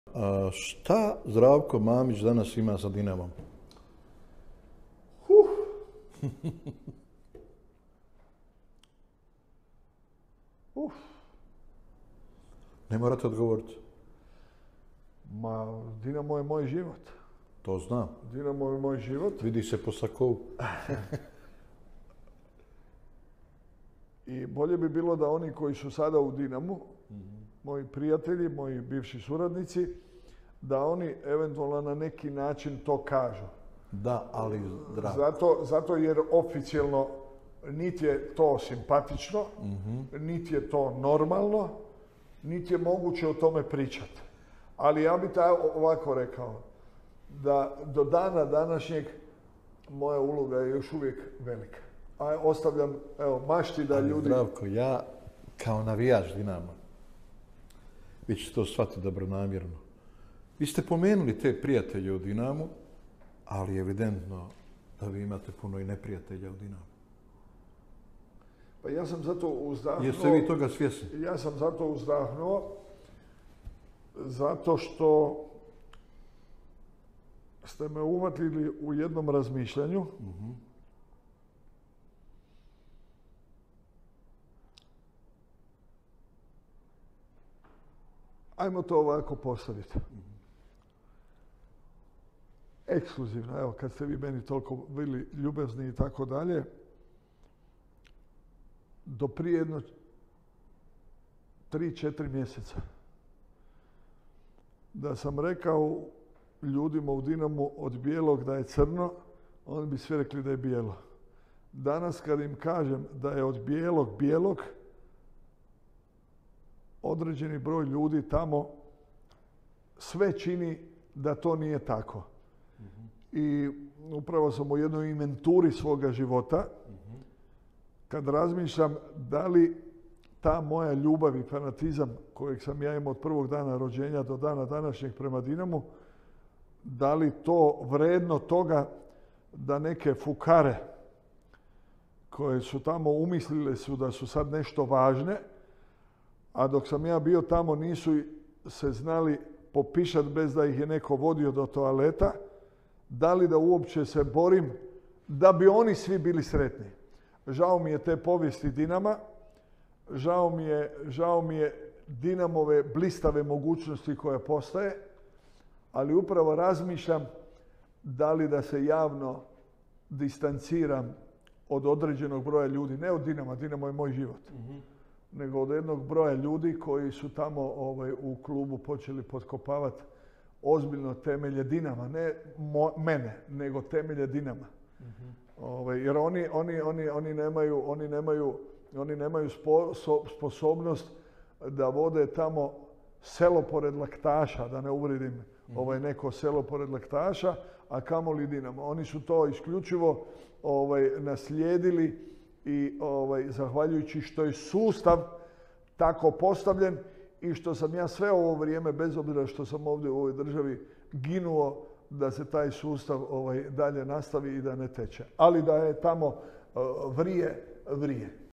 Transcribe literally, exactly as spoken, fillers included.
A šta Zdravko Mamić danas ima sa Dinamom? Huh. Uf. Ne morate odgovoriti. Ma, Dinamo je moj život. To znam. Dinamo je moj život. Vidi se po sakovu. I bolje bi bilo da oni koji su sada u Dinamu, mm-hmm. moji prijatelji, moji bivši suradnici, da oni eventualno na neki način to kažu. Da, ali Zdravko. Zato, zato jer oficijelno niti je to simpatično, mm-hmm. niti je to normalno, niti je moguće o tome pričati. Ali ja bih ovako rekao, da do dana današnjeg moja uloga je još uvijek velika. A ostavljam, evo, mašti da ali ljudi... Zdravko, ja kao navijač Dinama, vi ćete to shvatiti dobronamjerno. Vi ste pomenuli te prijatelje u Dinamu, ali evidentno da vi imate puno i neprijatelja u Dinamu. Pa ja sam zato uzdahnuo... Jeste vi toga svjesni? Ja sam zato uzdahnuo, zato što ste me uvatili u jednom razmišljanju. Uh-huh. Ajmo to ovako postaviti. Ekskluzivno, evo, kad ste vi meni toliko bili ljubezni i tako dalje, do prije jedno tri, četiri mjeseca da sam rekao ljudima u Dinamu od bijelog da je crno, oni bi svi rekli da je bijelo. Danas kad im kažem da je od bijelog bijelog, određeni broj ljudi tamo sve čini da to nije tako. Uh-huh. I upravo sam u jednoj inventuri svoga života, uh-huh. kad razmišljam da li ta moja ljubav i fanatizam kojeg sam ja imao od prvog dana rođenja do dana današnjeg prema Dinamu, da li to vredno toga da neke fukare koje su tamo umislile su da su sad nešto važne, a dok sam ja bio tamo nisu se znali popišati bez da ih je neko vodio do toaleta, da li da uopće se borim da bi oni svi bili sretni. Žao mi je te povijesti Dinama, žao mi je, žao mi je Dinamove blistave mogućnosti koja postaje, ali upravo razmišljam da li da se javno distanciram od određenog broja ljudi, ne od Dinama, Dinamo je moj život. Mm-hmm. nego od jednog broja ljudi koji su tamo ovaj, u klubu počeli potkopavati ozbiljno temelje Dinama. Ne mo, mene, nego temelje Dinama. Mm-hmm. Ovaj, jer oni, oni, oni, oni nemaju, oni nemaju, oni nemaju spo, so, sposobnost da vode tamo selo pored Laktaša, da ne uvrijedim mm-hmm. ovaj, neko selo pored Laktaša, a kamoli Dinamo. Oni su to isključivo ovaj, naslijedili i ovaj, zahvaljujući što je sustav tako postavljen i što sam ja sve ovo vrijeme, bez obzira što sam ovdje u ovoj državi, ginuo da se taj sustav ovaj, dalje nastavi i da ne teče. Ali da je tamo uh, vrije, vrije.